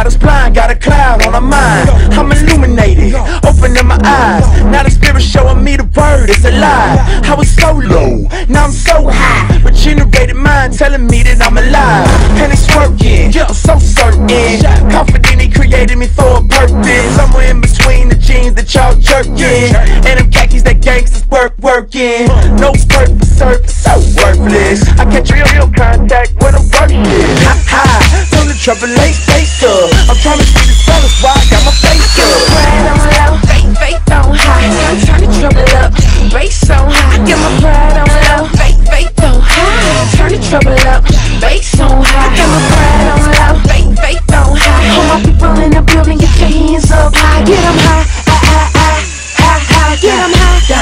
us blind, got a cloud on our mind. I'm illuminated, opening my eyes. Now the spirit showing me the word, it's alive. I was so low, now I'm so high. Regenerated mind telling me that I'm alive. And it's working, I'm so certain. Confident he created me for a purpose. Somewhere in between the jeans that y'all jerking, and them khakis that gangsters working. No purpose, surface, so worthless. I catch real contact when I'm working. From the trouble ain't face up. I'm trying to see the sun, that's why I got my face up. Pride on low, faith on high. I'm trying to trouble up, bass on high. Get my pride on low, faith on high. Turn the trouble up, bass on high. Get my pride on low, faith on high. All my people in the building, get your hands up high. Get 'em high, get 'em high.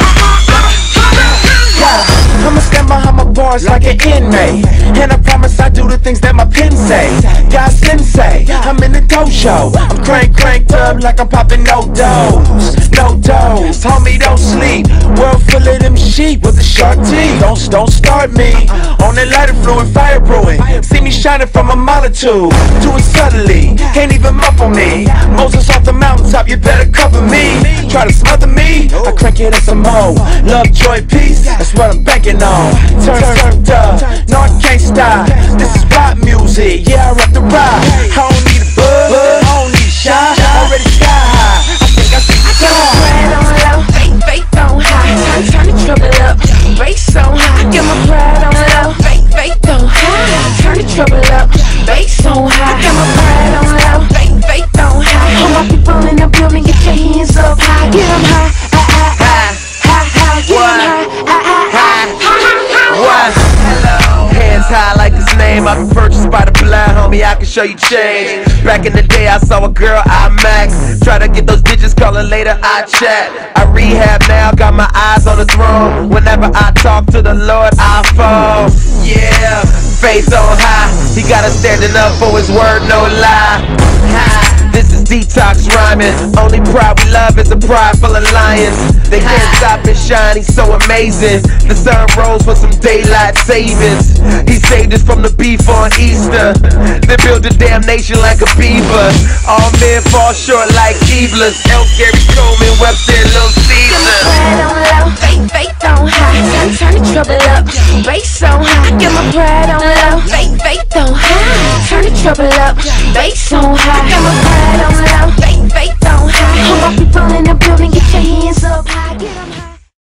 I'ma stand behind my bars like an inmate, and I promise I do the things that my pen say. God sensei, I'm in the dojo. I'm cranked up like I'm popping no dose. Homie, don't sleep. World full of them sheep with the shark teeth. Don't start me on that lighter fluid, fire brewing. See me shining from a molitude. Do it subtly, can't even muffle me. Moses off the mountaintop, you better cover me. Try to smother me, I crank it up some more. Love, joy, peace, that's what I'm banking on. Turned up, no I can't stop. This is rock music, yeah I rock the rock. I don't need a buzz, I don't need a shot. Already sky high, I think I see the sun. Pride on low, faith on high. Turn the trouble up, bass on high. Get my pride on low, faith on high. Turn the trouble up, bass on high. Get my pride on low, faith on high. All my people in the building, get your hands up high. Get 'em high, get 'em high. Hands high like his name, I been purchased by the blind, homie, I can show you change. Back in the day, I saw a girl, I max. Try to get those digits, call her later, I chat. I rehab now, got my eyes on the throne. Whenever I talk to the Lord, I fall. Yeah, faith on high, he got us standing up for his word, no lie. This is detox rhyming. Only pride we love is a pride full of lions. They can't stop and shine, he's so amazing. The sun rose for some daylight savings. He saved us from the beef on Easter. They built a damn nation like a beaver. All men fall short like Keeblers. L. Gary Coleman, Webster, Lil Caesar. Pride on low, faith on high. Turn the trouble up, bass on high. Get my pride on low, faith on high. Turn the trouble up, bass on high. Get my pride on low, faith on high. All my people in the building, get your hands up high. Get 'em high.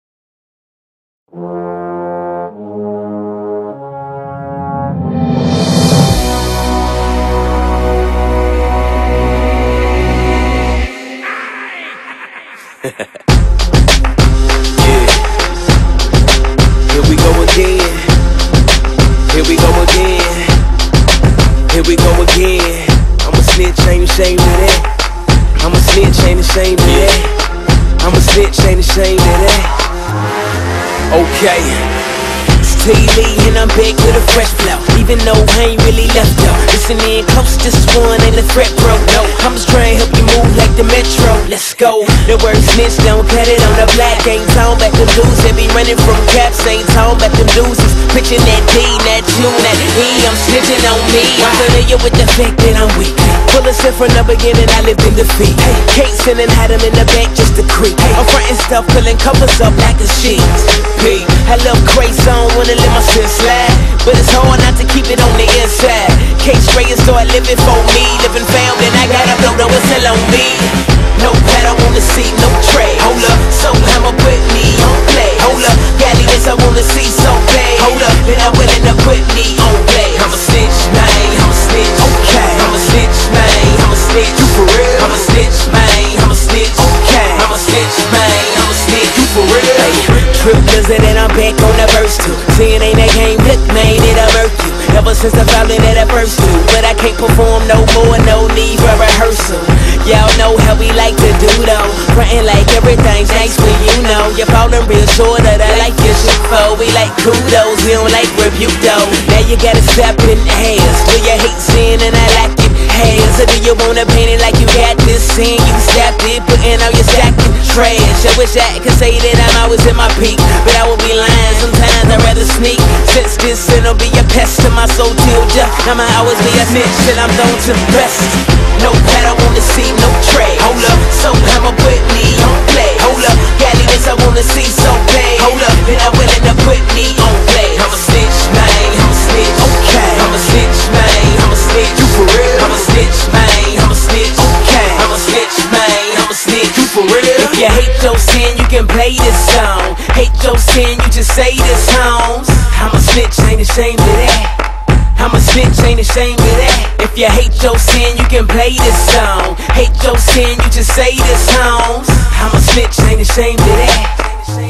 Here we go again. Here we go again. Here we go again. I'm a snitch, ain't ashamed of that. I'm a snitch, ain't ashamed of that. I'm a snitch, ain't ashamed of that. Okay. Lee and I'm back with a fresh flow. Even though I ain't really left though. Listen in close, this one ain't a threat, bro. No, I'm just trying to help you move like the Metro. Let's go. The word snitch, don't cut it on the black. Ain't talking about them dudes that be running from caps. Ain't talking about them losers. Pitching that D, that Q, that E. I'm snitching on me. I'm familiar with the fact that I'm weak. Full of shit from the beginning, I lived in defeat. Hey, can't send and hide them in the back just to creep. Hey, I'm frontin' stuff, pulling covers up like a sheet. P, I love crazy on when let my shit slide, but it's hard not to keep it on the inside. Can't stray and start living for me, living found, and I gotta blow the whistle on me. No pad, I wanna see no tray. Hold up, so I'ma put me on play. Hold up, galley this I wanna see so bad. Hold up, then I'm willing to put me on play. I'm a snitch, man, I'm a snitch. Okay, I'm a snitch, man, I'm a snitch. You for real? I'm a snitch, man, I'm a snitch. Okay, I'm a snitch, man, I'm a snitch. You for real? Trip blizzard and I'm back on the verse too. Seeing ain't that game, look man, it'll murk you. Ever since I found it at first too. But I can't perform no more, no need for rehearsal. Y'all know how we like to do though. Frontin' like everything's nice when you know. You're falling real short of the like your shit for. We like kudos, we don't like rebuke though. Now you gotta step in the hands. Do you hate sin and I like it? has? Or do you wanna paint it like you got this scene? You snapped it, putting out your stacking trash. I wish I could say that I'm always in my peak, but I would be lying. Sometimes I'd rather sneak. Since this sin'll be a pest to my soul till death, I'ma always be a snitch and I'm known to best. No pad, I wanna see no trash. Hold up, so I'ma put me on play. Hold up, Gally, this I wanna see so bad. Hold up, then I'm willing to put me on play. I'm a snitch, man, I'm a snitch. Okay, I'm a snitch, man, I'm a snitch. You for real? I'm a snitch, man, I'm a snitch. Okay, I'm a snitch, man, I'm a snitch. You for real? If you hate your sin, you can play this song. Hate your sin, you just say this songs. I'm a snitch, ain't ashamed of that. I'm a snitch, ain't ashamed of that. If you hate your sin, you can play this song. Hate your sin, you just say this songs. I'm a snitch, ain't ashamed of that.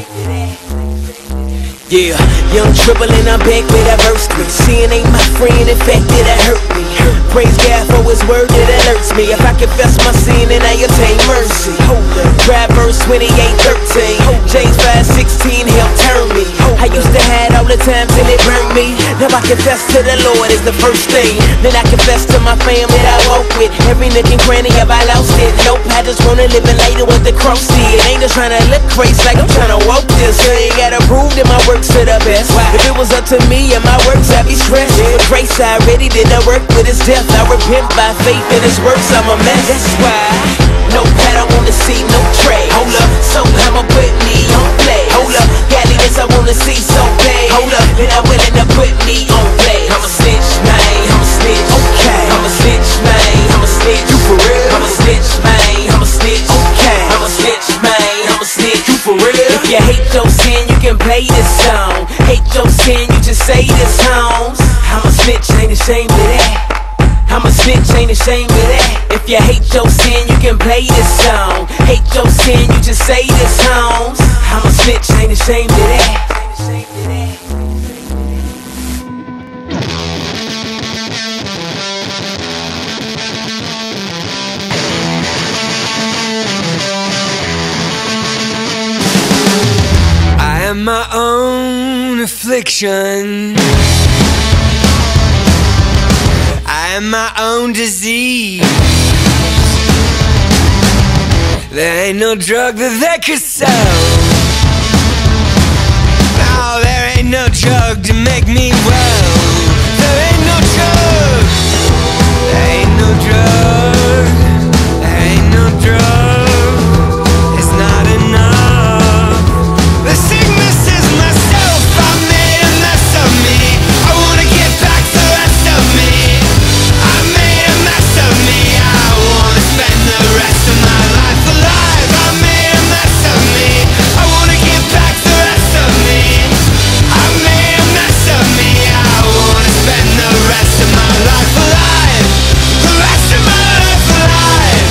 Yeah, young triple and I'm back with a verse. Sin ain't my friend, in fact it hurt me. Praise God for his word that alerts me. If I confess my sin, then I obtain mercy. Drive verse 28:13. James 5:16 help turn me. I used to hide all the time till it burned me. Now I confess to the Lord is the first thing. Then I confess to my family that I walk with. Every nook and cranny, have I lost it? Nope, I just wanna live in later with the cross did. Ain't just trying to look crazy like I'm trying to walk this. I ain't gotta prove that my works are the best. If it was up to me and my works, I'd be stressed. But grace, I already did the work with his death. I repent by faith in his works, I'm a mess. That's why no pad, I wanna see no trash. Hold up, so I'ma put me on play. Hold up, Gally, this I wanna see so bad. Hold up, then I'm willing to put me on play. I'm a snitch, man, I'm a snitch. Okay, I'm a snitch, man, I'm a snitch. You for real? I'm a snitch, man, I'm a snitch. Okay, I'm a snitch, man, I'm a snitch. You for real? If you hate your sin, you can play this song. Hate your sin, you just say this songs. I'm a snitch, ain't ashamed of that. I'm a snitch, ain't ashamed of that. If you hate your sin, you can play this song. Hate your sin, you just say this songs. I'm a snitch, ain't ashamed of that. I am my own affliction. I am my own disease. There ain't no drug that they could sell. No, there ain't no drug to make me well. There ain't no drug. There ain't no drug. There ain't no drug. It's not enough. The sickness is myself. I made a mess of me. I wanna get back to the rest of me. I made a mess of me. I wanna spend the rest of my life alive. I made a mess of me. I wanna get back to the rest of me. I made a mess of me. I wanna spend the rest of my life alive. The rest of my life alive.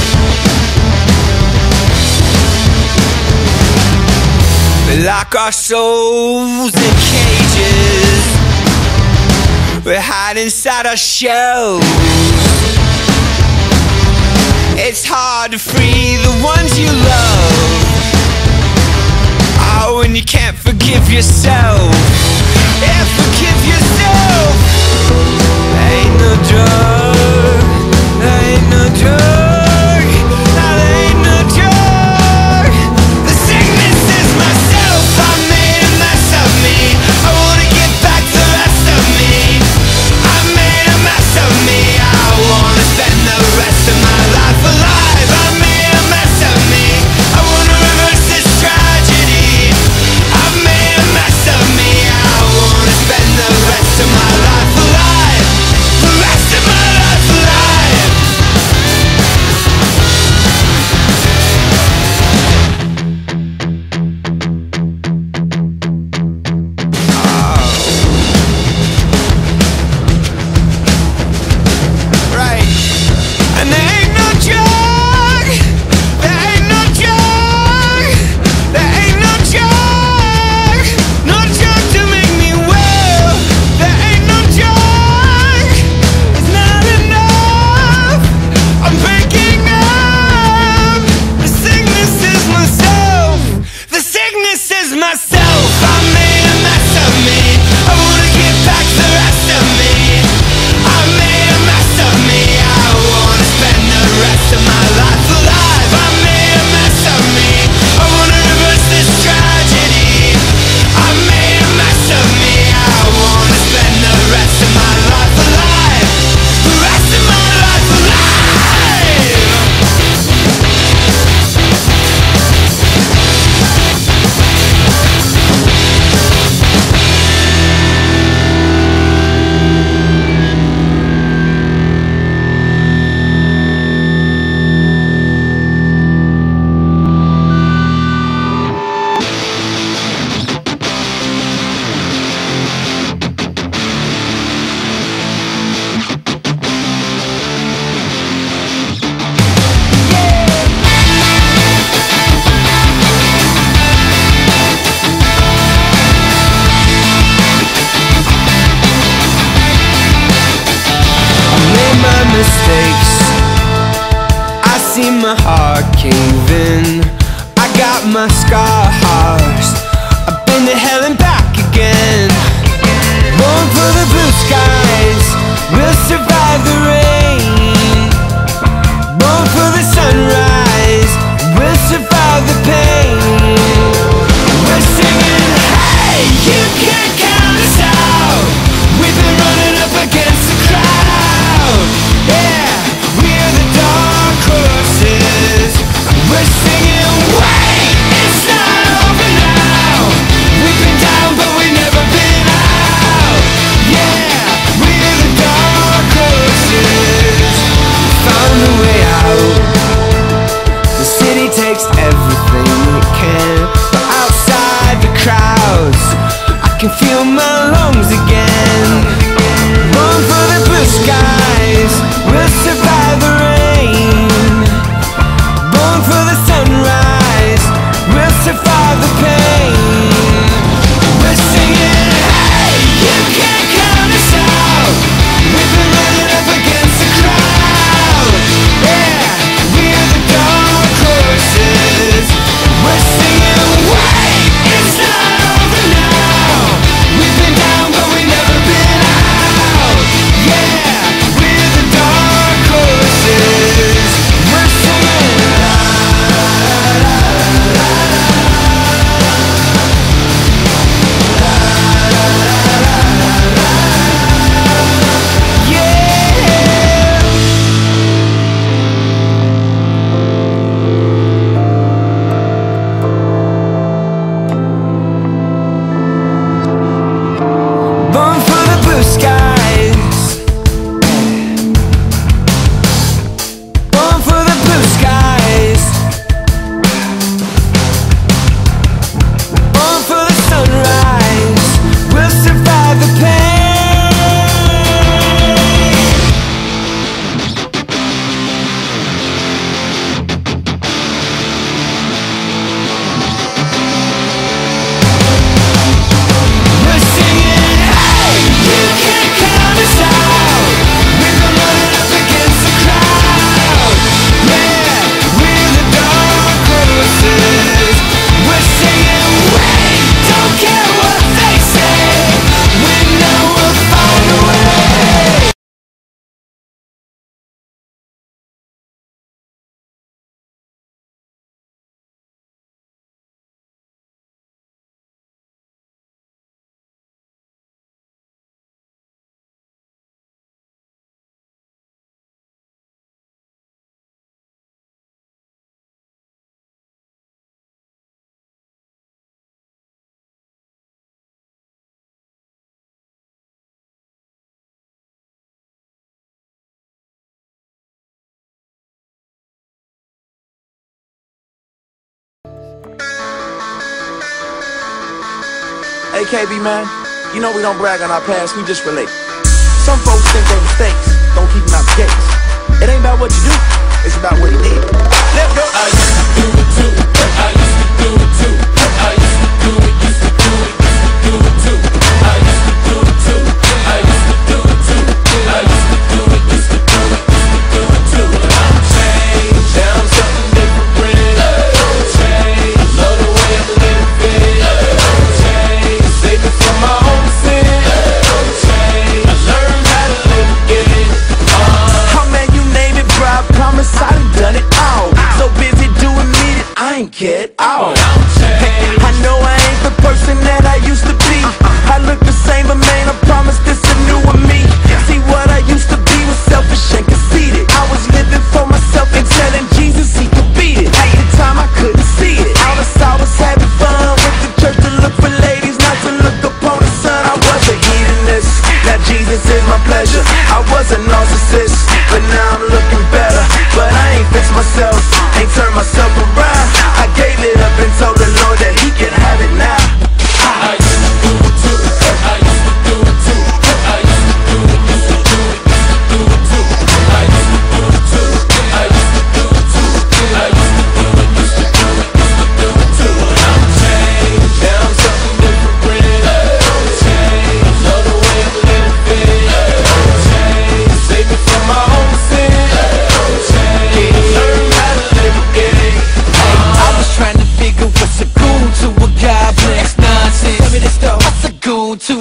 We lock our souls in cages. We hide inside our shells. It's hard to free the ones you love. Oh, and you can't forgive yourself. Yeah, forgive yourself. There ain't no drug. There ain't no drug. No, there ain't no drug. The sickness is myself. I made a mess of me. I wanna get back to the rest of me. I made a mess of me. I wanna spend the rest of my life alive. I made a mess of me. I wanna reverse this tragedy. I made a mess of me. I wanna spend the rest of my life. my heart cave in. I got my scars, I've been to hell and back again. Born for the blue skies, we'll survive the rain. Born for the sunrise, we'll survive the pain. We're singing, hey, you can't count us out. We've been running up against the crowd. Yeah, we're the dark horses. We're singing, wait, it's not over now. We've been down but we've never been out. Yeah, we're the dark horses. Found a way out. The city takes everything it can, but outside the crowds I can feel my lungs again. Born for the blue skies, we'll survive the rain. Born for the sunrise, we'll survive the pain. We're singing, hey, you can't count us out. We've been running up against the crowd. Yeah, we're the dark horses. We're singing, wait, it's not over now. We've been down but we've never been out. Yeah, we're the dark horses. We're singing, born for the blue skies. Born for the blue skies. Born for the sunrise, we'll survive the pain. We're singing, hey, you can't count us out. We've been running up against the crowd. Yeah, we're the dark horses. We're singing, wait, don't care what they say. We know we'll find a way. Hey, KB, man, you know we don't brag on our past, we just relate. Some folks think their mistakes don't keep them out the gates. It ain't about what you do, it's about what you did. Let's go. I used to do it too. I used to do it too. I used to do it, used to do it, used to do it too. I used to do it too. I used to do it too. I used to do it, used to do it, used to do it too. I'm changed, now I'm something different. I'm changed, I love the way I'm living. I'm changed, save me from my own sin. I'm changed, I learned how to live again. Oh man, you name it, bro, I promise I done done it all. So busy doing me that I ain't cared at all. I know I ain't the person that I used to be. I look the same, but man, I promise this a newer me. See, what I used to be was selfish and conceited. I was living for myself and telling Jesus he could beat it. At the time I couldn't see it. All I saw was having fun with the church to look for ladies, not to look upon the sun. I was a hedonist, now Jesus is my pleasure. I was a narcissist, but now I'm looking better. But I ain't fixed myself, ain't turned myself around. I gave it up and told the Lord that he can have it now. I used to do it too. I used to do it too. I used to do it, used to do it, used to do it too. I used to do it too. I used to do it too. I used to do it, used to do it, used to do it too. I'm changed, now I'm something different. I'm changed, love the way I'm living. I'm changed, save me from my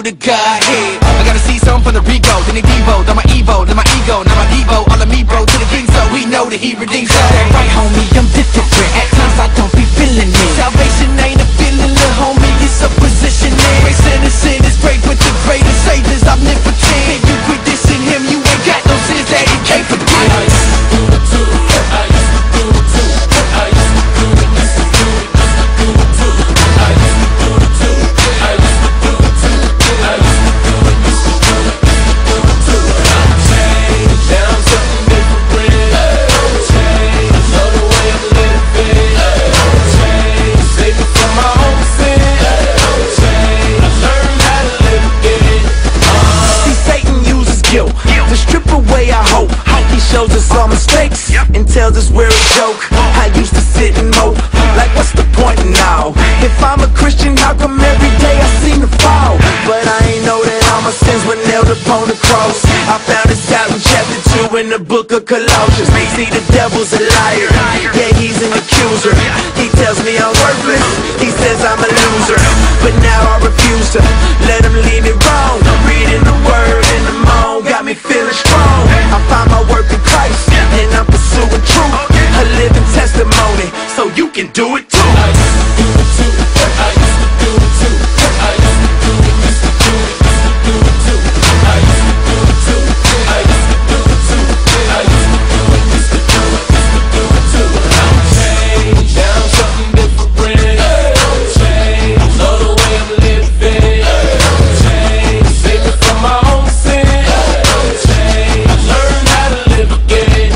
the Godhead. I gotta see something from the Rico, then they Devo, then my Evo, then my ego, now my Devo, all of me bro to the king, so we know that he redeems us. Right, homie, I'm different. At times I don't be feeling it. Salvation ain't a feeling, little homie, it's a positioning. Grace and the sin is great, but the greatest Savior's omnipotent. If you quit dissing him, you ain't got no sins that he can't forgive. I used to do it too. I used to do it too. I used to do it, used to do it, used to do it too. I used to do it too. I used to do it too. I used to do it, used to do it, used to do it too. I'm changed, now I'm something different. I'm changed, I know the way I'm living. I'm changed, save me from my own sin. I'm changed, I learned how to live again. See, Satan uses guilt to strip away our hope. He shows us our mistakes and tells us we're a joke. I used to sit and mope, like what's the point now? If I'm a Christian, how come every day I seem to fall? But I ain't know that all my sins were nailed upon the cross. I found this out in chapter 2 in the book of Colossians. See, the devil's a liar, yeah, he's an accuser. He tells me I'm worthless, he says I'm a loser. But now I refuse to let him lead me wrong. Reading the word in the moan got me feeling strong. I find my work in Christ, and I'm pursuing truth, a living testimony, so you can do it too. I used to do it too. I used to do it too. I used to do it, used to do it, used to do it too. I used to do it too. I used to do it too. I used to do it, used to do it, used to do it too. I'm changed, now I'm something different. I'm changed, I know the way I'm living. I'm changed, save me from my own sin. I'm changed, I learned how to live again.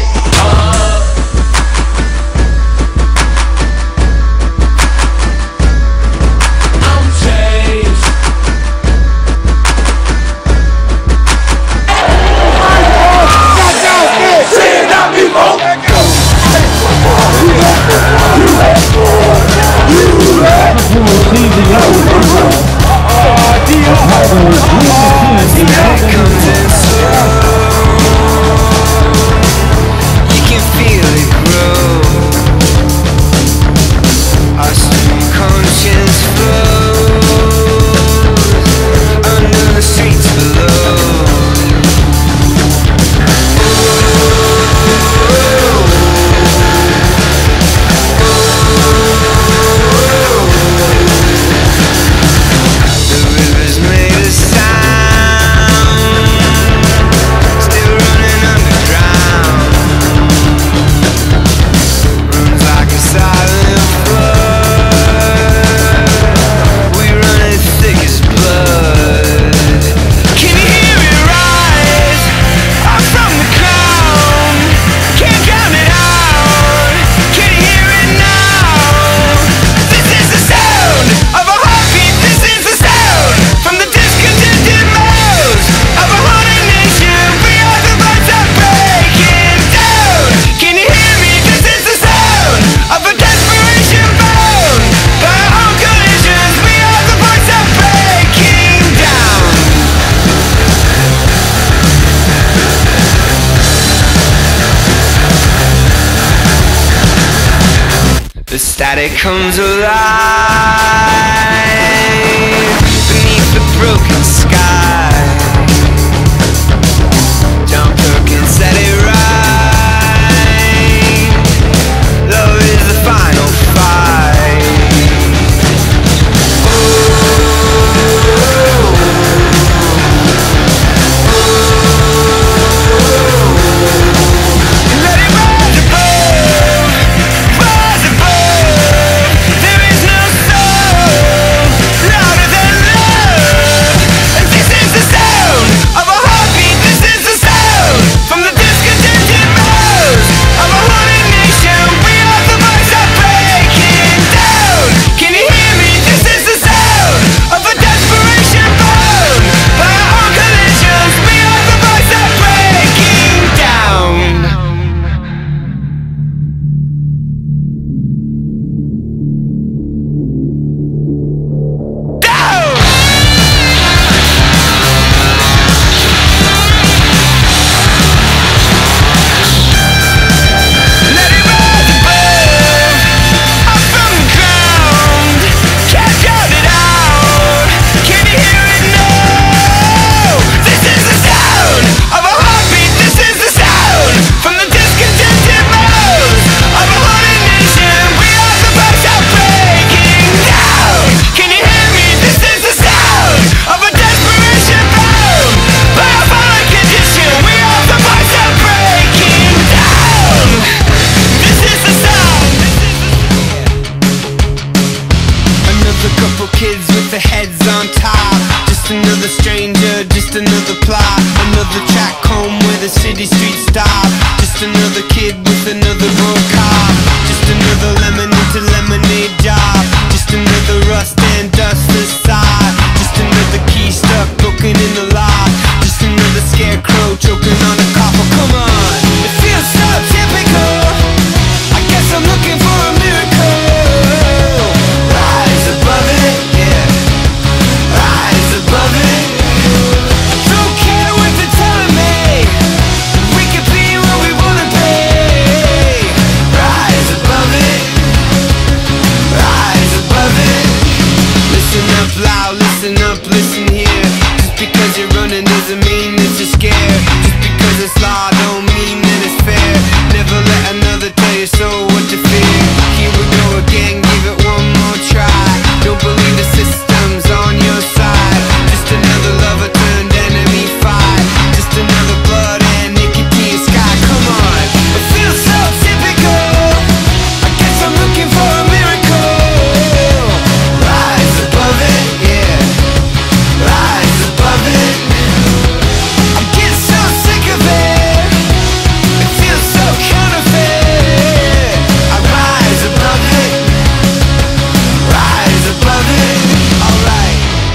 I'm changed. Stand up, people. comes in slow. You can feel it grow. Our street conscience flows under the streets below. The rivers made a sound, still running underground. Runs like a silent flood. We run it thick as blood. Can you hear it rise up from the ground? Can't drown it out. Can you hear it now? This is the sound of a heartbeat. This is the sound from the discontented mouths of a haunted nation. We are the birds are breaking down. Can you hear me? This is the sound of a desperation bound by our own collisions. We are the birds are breaking down. The static comes alive beneath the broken sky. John Perkins said it right. Love is the final fight. Let it rise above, rise above. There is no soul city streets stop. Just another kid with another broke car. Just another lemon into lemonade jar. Just another rust and dust aside. Just another key stuck broken in the lock. Just another scarecrow choking on a copper. Come on, it feels so typical. I guess I'm looking for a miracle. Rise above it, yeah. Rise above it. Don't care what they're telling me. We can be what we wanna be. Rise above it. Rise above it. Listen up loud, listen up, listen here. Just because you're running doesn't mean that you're scared. Just because it's law don't mean that it's fair. Never let another tell you so what to fear. Here we go again, give it one more try. Don't believe the system's on your side. Just another lover turned enemy fight. Just another blood and nicotine sky. Come on, it feels so typical. I guess I'm looking for a miracle. Rise above it, yeah. Rise above it. I'm getting so sick of it. It feels so counterfeit. I rise above it. Rise above it. Alright.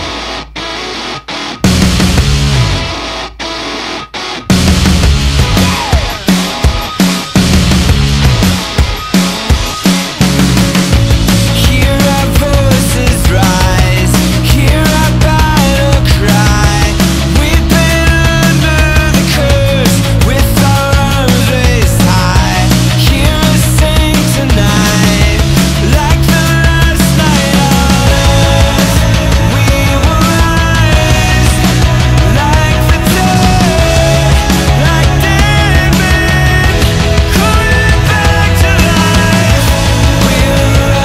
Hear our voices rise. Hear our battle cry. We've been under the curse with our arms raised high. Hear us sing tonight like the last night on earth. We will rise like the dead, like dead men coming back to life. We're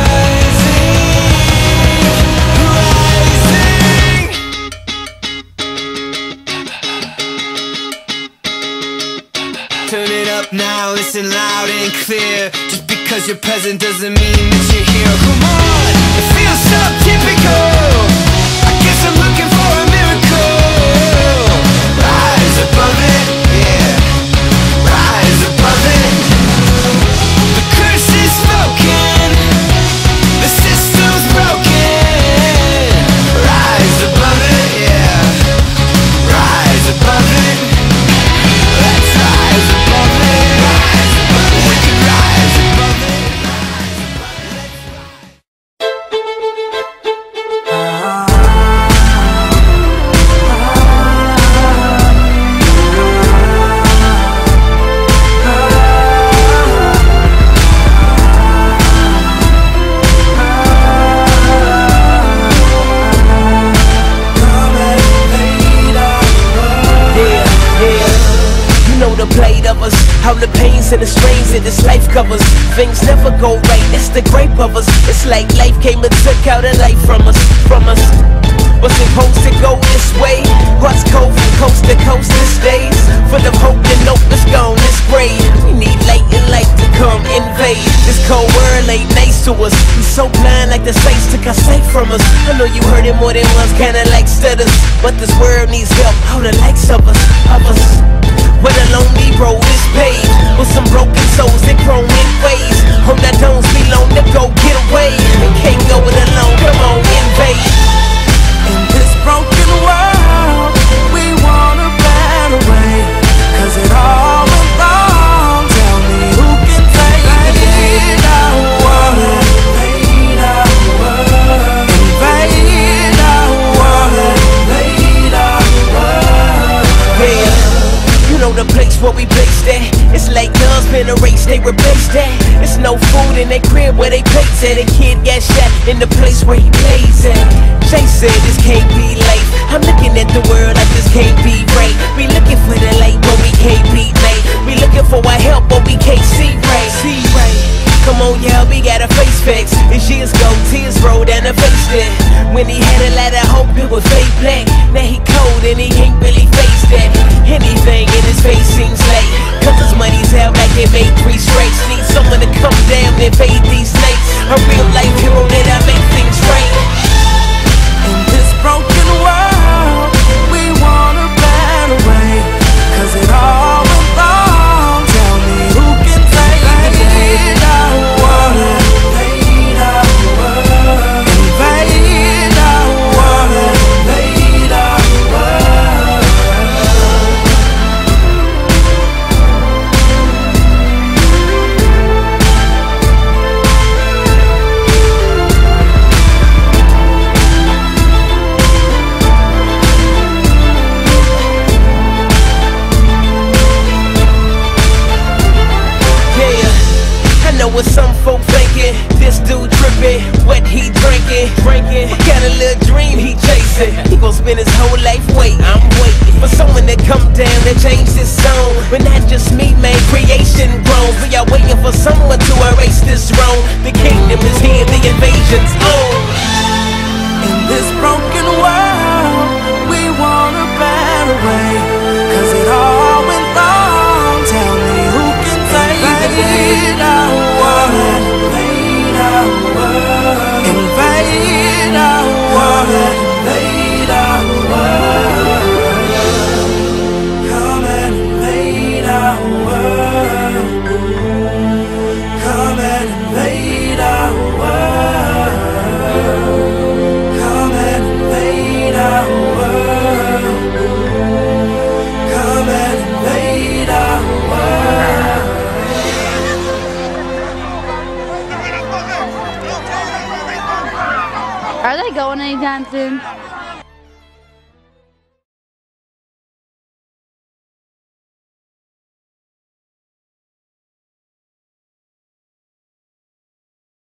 rising. Turn it up now, listen loud and clear. Just because you're present doesn't mean that you're here. Come on, it feels so typical. I guess I'm looking for a miracle. Rise above it, yeah. Rise above it. The curse is spoken. The system's broken. Rise above it, yeah. Rise above it. Let's rise above it. We can rise above it. The plight of us, how the pains and the strains that this life covers. Things never go right, it's the grape of us. It's like life came and took out a life from us. Was supposed to go this way. Hearts cold from coast to coast these days. Full of hope and hope is gone, it's gray. We need light and light to come invade. This cold world ain't nice to us. We so blind like the sights took our sight from us. I know you heard it more than once, kinda like stutters. But this world needs help, all the likes of us. Where the lonely road is paved with some broken souls that grown in ways. Hope that don't belong to go get away. And can't go it alone, come on, invade. In this broken world, we want a better way. 'Cause it all went wrong. Tell me who can take it our world. Invade our world. Invade our world. Invade our world. Yeah, you know the place where we placed at. It's like guns been erased, they replaced that. It's no food in their crib where they plates at. A kid got shot in the place where he plays at. Jay said this can't be life. I'm looking at the world like this can't be right. We looking for the light but we can't be night. We looking for our help but we can't see right. Come on, y'all, we gotta face facts. As years go, tears roll down the face there. When he had a lot of hope, it was fake black. Now he cold and he ain't really faced that. Anything in his face seems late. 'Cause his money's out like they made 3 straight. Need someone to come down and fade these snakes. A real life hero that'll make things right. In this broken world, we want a better way. 'Cause it all went wrong. know what some folk thinking. This dude tripping, what he drinking. What kind of little dream he chasing? He gon' spend his whole life waiting. I'm waiting for someone to come down and change this song. But not just me, man, creation groans. We are waiting for someone to erase this wrong. The kingdom is here, the invasion's on. In this broken world, we want a better way. Cause it all went wrong. Tell me who can save invade our world. Invade our world. Invade our world. Invade our world. Come and invade our world. Come and invade our world. Come and invade our world. Come and invade our world. Are they going anytime soon?